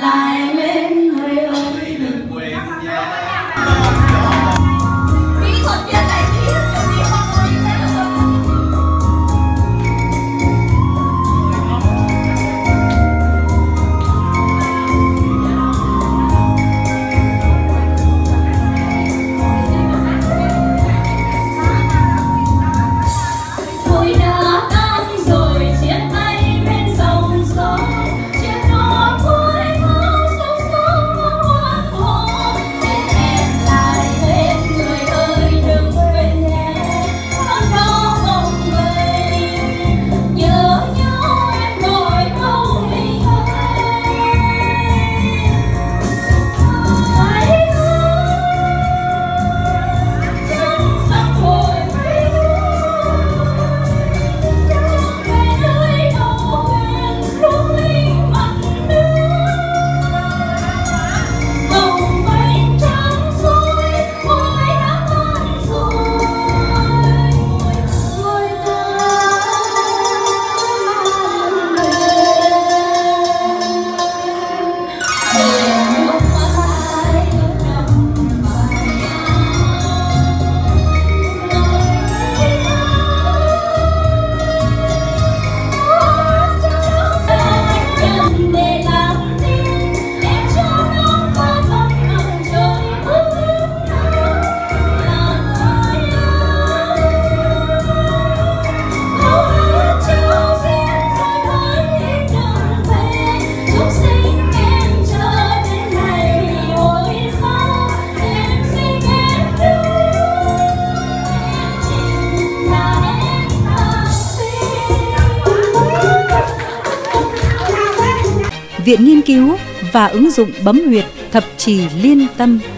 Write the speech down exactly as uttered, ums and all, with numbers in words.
lại lên người ơi đừng quên nha. Kỹ thuật viên này kỹ chuẩn bị con người như thế được không? Tôi đã tan rồi chia tay bên dòng sông, chia đôi cuối máu sông sông hoa hồng. Nên em lại bên người ơi đừng quên nhé, con đó mong về nhớ nhau em đổi không mình ơi. Hãy chân sông hồi với Viện Nghiên cứu và ứng dụng bấm huyệt thập trì Liên Tâm